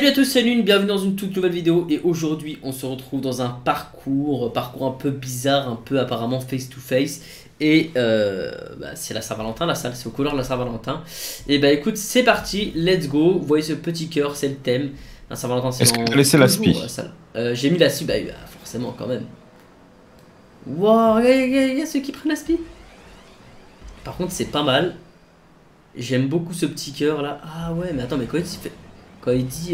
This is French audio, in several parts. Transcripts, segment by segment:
Salut à tous, c'est Lune, bienvenue dans une toute nouvelle vidéo et aujourd'hui on se retrouve dans un parcours un peu bizarre, un peu apparemment face to face et c'est la Saint-Valentin, la salle, c'est aux couleurs de la Saint-Valentin. Et bah écoute, c'est parti, let's go, vous voyez ce petit cœur, c'est le thème. La Saint-Valentin c'est Est-ce que dans tu as laissé 2 la jours la spie? salle. J'ai mis la scie, bah forcément quand même. Wow, il y a ceux qui prennent la spie. Par contre c'est pas mal, j'aime beaucoup ce petit cœur là. Ah ouais mais attends, mais quand il dit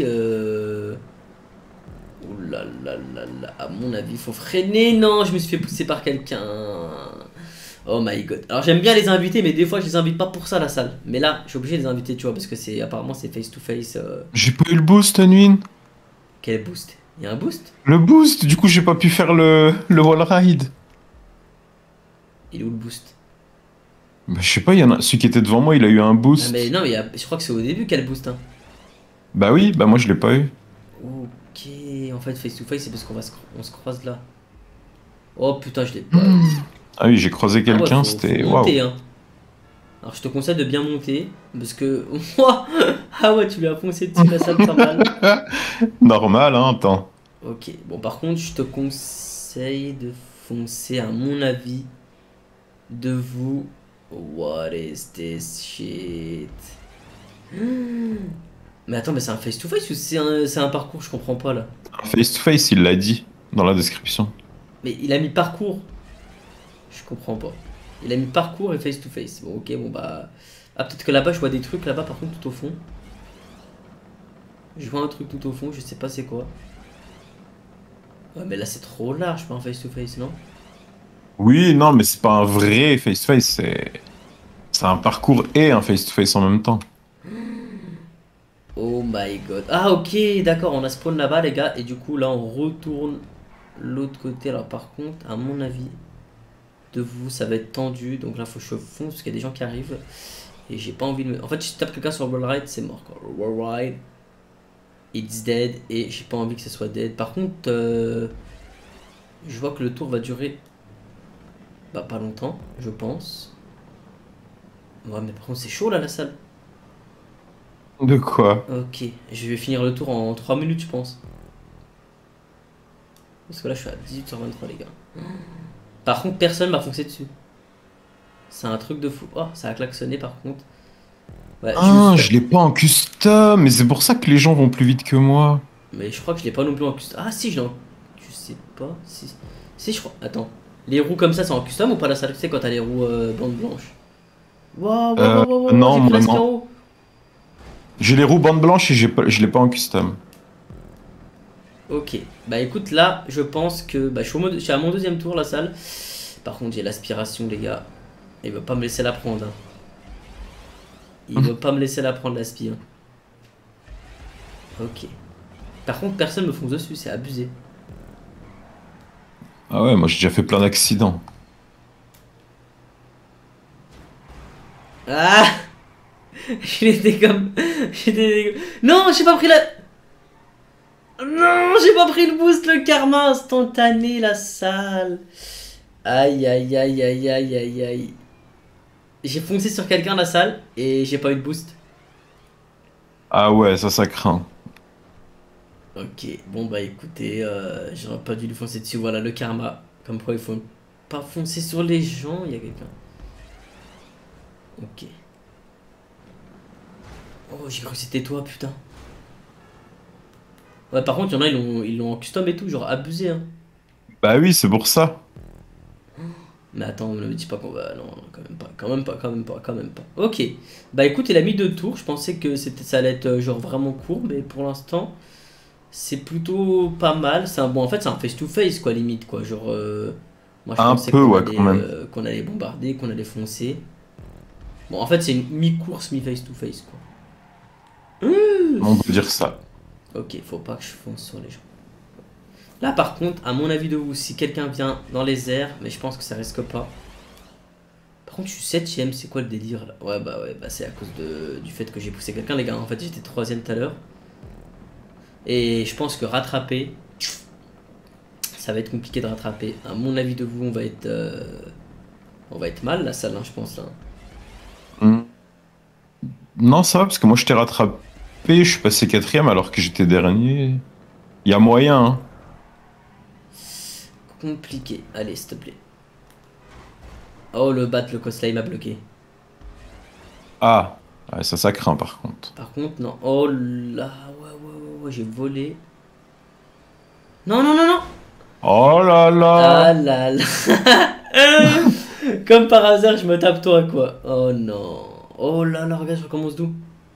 ouh là là là là, à mon avis, il faut freiner. Non, je me suis fait pousser par quelqu'un. Oh my god. Alors j'aime bien les inviter, mais des fois je les invite pas pour ça la salle. Mais là, je suis obligé de les inviter, tu vois, parce que c'est apparemment c'est face to face. J'ai pas eu le boost, Nuin. Quel boost? Il y a un boost? Le boost, du coup j'ai pas pu faire le wall ride. Il est où le boost? Bah, je sais pas, il y en a celui qui était devant moi, il a eu un Ah mais boost. non, mais je crois que c'est au début quel boost, hein. Bah oui, bah moi je l'ai pas eu. Ok, en fait face to face c'est parce on se croise là. Oh putain, je l'ai pas eu. Hmm. Ah oui, j'ai croisé Ah ouais, quelqu'un, faut c'était waouh. monter, hein. Alors je te conseille de bien monter, parce que... Ouah, ah ouais, tu lui as foncé dessus la salle pas mal. Normal, hein, attends. Ok, bon par contre je te conseille de foncer à mon avis de vous. What is this shit? Mais attends, mais c'est un face to face ou c'est un parcours? Je comprends pas là. Face to face, il l'a dit dans la description. Mais il a mis parcours. Je comprends pas. Il a mis parcours et face to face. Bon ok, bon bah... Ah peut-être que là-bas je vois des trucs là-bas par contre tout au fond. Je vois un truc tout au fond, je sais pas c'est quoi. Ouais mais là c'est trop large pour un face to face, non? Oui, non, mais c'est pas un vrai face to face, c'est un parcours et un face to face en même temps. Oh my god. Ah ok, d'accord, on a spawn là-bas les gars. Et du coup là on retourne l'autre côté. Alors par contre, à mon avis, de vous, ça va être tendu. Donc là faut que je fonce parce qu'il y a des gens qui arrivent. Et j'ai pas envie de me... En fait, si je tape quelqu'un sur le wall ride, c'est mort quoi. Wall ride, it's dead. Et j'ai pas envie que ce soit dead. Par contre, je vois que le tour va durer... Bah pas longtemps, je pense. Ouais mais par contre c'est chaud là la salle. De quoi? Ok, je vais finir le tour en 3 minutes je pense. Parce que là je suis à 18h23 les gars. Par contre personne m'a foncé dessus. C'est un truc de fou. Oh, ça a klaxonné par contre. Ouais, je me suis Ah, fait... je l'ai pas en custom, mais c'est pour ça que les gens vont plus vite que moi. Mais je crois que je l'ai pas non plus en custom. Ah si, je l'ai en... Je sais pas. Si, je crois... Attends. Les roues comme ça, c'est en custom ou pas la salle? Tu sais quand t'as les roues bande blanche. Waouh, waouh, waouh, waouh, waouh, Non, j'ai pris moi la non. Spiro. J'ai les roues bandes blanches et je l'ai pas en custom. Ok. Bah écoute, là, je pense que... Bah je suis à mon deuxième tour, la salle. Par contre, j'ai l'aspiration, les gars. Il veut pas me laisser la prendre, hein. Il veut pas me laisser la prendre, l'aspi, hein. Ok. Par contre, personne me fonce dessus, c'est abusé. Ah ouais, moi j'ai déjà fait plein d'accidents. Ah, j'étais comme... Non, j'ai pas pris la... Non, j'ai pas pris le boost, le karma instantané, la salle. Aïe, aïe, aïe, aïe, aïe, aïe, aïe. J'ai foncé sur quelqu'un, la salle, et j'ai pas eu de boost. Ah ouais, ça craint. Ok, bon bah écoutez, j'aurais pas dû lui foncer dessus, voilà le karma. Comme quoi il faut pas foncer sur les gens, il y a quelqu'un. Ok. Oh, j'ai cru que c'était toi, putain. Ouais, par contre, il y en a, ils l'ont en custom et tout, genre abusé, hein. Bah oui, c'est pour ça. Mais attends, ne me dis pas qu'on va... Non, quand même pas, quand même pas, quand même pas, quand même pas. Ok. Bah écoute, il a mis 2 tours, je pensais que ça allait être genre vraiment court, mais pour l'instant, c'est plutôt pas mal. C'est un bon, en fait, c'est un face-to-face, quoi, limite, quoi. Genre, moi je Un pensais peu, ouais, quand même. qu'on allait bombarder, qu'on allait foncer. Bon, en fait, c'est une mi-course, mi-face-to-face, quoi. On peut dire ça. Ok, faut pas que je fonce sur les gens. Là, par contre, à mon avis de vous, si quelqu'un vient dans les airs, mais je pense que ça risque pas. Par contre, je suis 7ème, c'est quoi le délire là? Ouais, bah c'est à cause du fait que j'ai poussé quelqu'un, les gars. En fait, j'étais 3ème tout à l'heure. Et je pense que rattraper, ça va être compliqué de rattraper. À mon avis de vous, on va être mal la salle, hein, je pense. Là. Hmm. Non, ça va, parce que moi je t'ai rattrapé FP, je suis passé quatrième alors que j'étais dernier. Il y a moyen, hein. Compliqué. Allez, s'il te plaît. Oh, le bat, le cosplay m'a bloqué. Ah, ouais, ça craint par contre. Par contre, non. Oh là, ouais, j'ai volé. Non, non, non, non. Oh là Ah là! là là. Comme par hasard, je me tape toi, quoi. Oh non. Oh là là, regarde, je recommence d'où?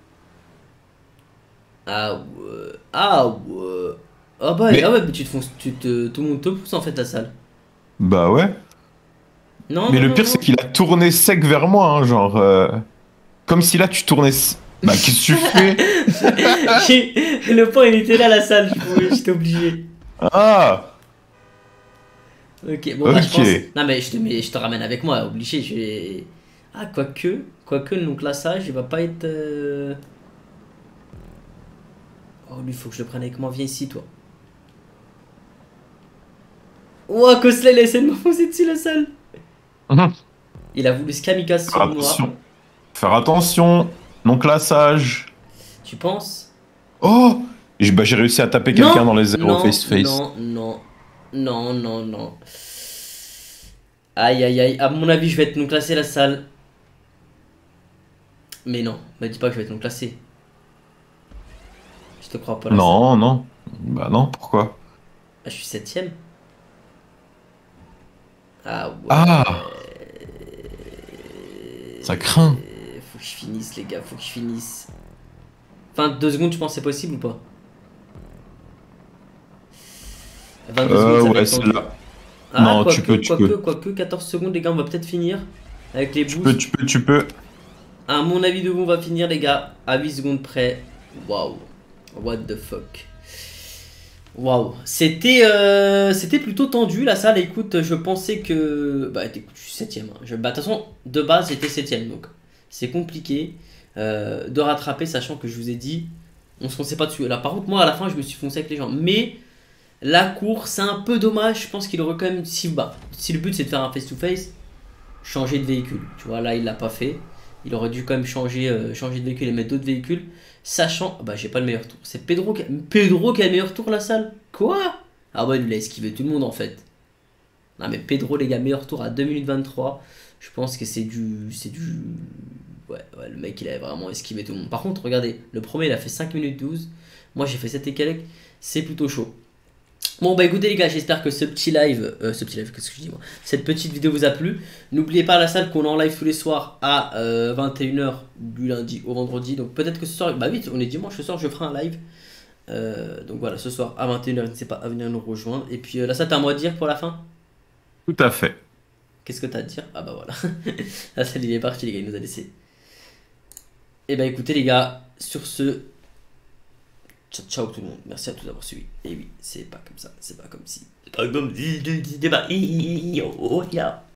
Ah ouais. Ah ouais. Ah Mais, ouais, mais tu te fonces, tout le monde te pousse en fait la salle. bah ouais. Non, Mais non, le non, pire, c'est non. qu'il a tourné sec vers moi, hein, genre. Comme si là, tu tournais. Bah, qu'est-ce que tu fais? Le point il était là la salle, j'étais obligé. Ah! Ok, bon bah je Ok. pense. Non mais je te ramène avec moi, obligé, Ah quoique le classage il va pas être. Oh lui faut que je le prenne avec moi, viens ici toi. Oh Cosley il a essayé de me foncer dessus la salle. Mhm. Il a voulu se kamikaze Faire sur moi. attention. Faire attention. Non classage. Tu penses? Oh! Bah, j'ai réussi à taper quelqu'un Non, dans les airs au non, face-to-face. non, non, non, non, non. Aïe, aïe, aïe. À mon avis, je vais être non classé la salle. Mais non, me dis pas que je vais être non classé. Je te crois pas la salle. Non, non. Bah non, pourquoi? Ah, je suis septième. Ah Ah! ouais. Ça craint. Faut que je finisse, les gars, faut que je finisse. Enfin, 2 secondes, tu penses que c'est possible ou pas? 22 secondes, ça va Ouais, être c'est tendu. là. Ah, Non, tu peux, tu peux. quoique, 14 secondes, les gars, on va peut-être finir. Avec les Tu peux, boosts. tu peux, tu peux. À mon avis, de vous, on va finir, les gars, à 8 secondes près. Waouh. What the fuck. Waouh. C'était plutôt tendu, la salle. Écoute, je pensais que. Bah, écoute, je suis septième. Hein. Bah, de toute façon, de base, j'étais septième. Donc, c'est compliqué de rattraper, sachant que je vous ai dit, on se fonçait pas dessus. Là, par contre, moi, à la fin, je me suis foncé avec les gens. Mais la course, c'est un peu dommage. Je pense qu'il aurait quand même. Si le but, c'est de faire un face-to-face, changer de véhicule. Tu vois, là, il l'a pas fait. Il aurait dû quand même changer de véhicule et mettre d'autres véhicules. Sachant. Bah, j'ai pas le meilleur tour. C'est Pedro qui a le meilleur tour, la salle. Quoi? Ah, ouais, il a esquivé tout le monde en fait. Non, mais Pedro, les gars, meilleur tour à 2 minutes 23. Je pense que c'est du. C'est du. Ouais, le mec, il a vraiment esquivé tout le monde. Par contre, regardez, le premier, il a fait 5 minutes 12. Moi, j'ai fait 7 et quelques. C'est plutôt chaud. Bon bah écoutez les gars, j'espère que ce petit live, qu'est-ce que je dis moi, cette petite vidéo vous a plu. N'oubliez pas la salle qu'on est en live tous les soirs à 21 h du lundi au vendredi. Donc peut-être que ce soir, bah vite, on est dimanche, ce soir je ferai un live. Donc voilà, ce soir à 21 h n'hésitez pas à venir nous rejoindre. Et puis là ça t'as un mot à dire pour la fin? Tout à fait. Qu'est-ce que t'as à dire? Ah bah voilà. La salle il est parti les gars, il nous a laissé. Et bah écoutez les gars, sur ce, ciao, ciao tout le monde, merci à tous d'avoir suivi. Et oui, c'est pas comme ça, c'est pas comme si. C'est pas comme si, oh, là.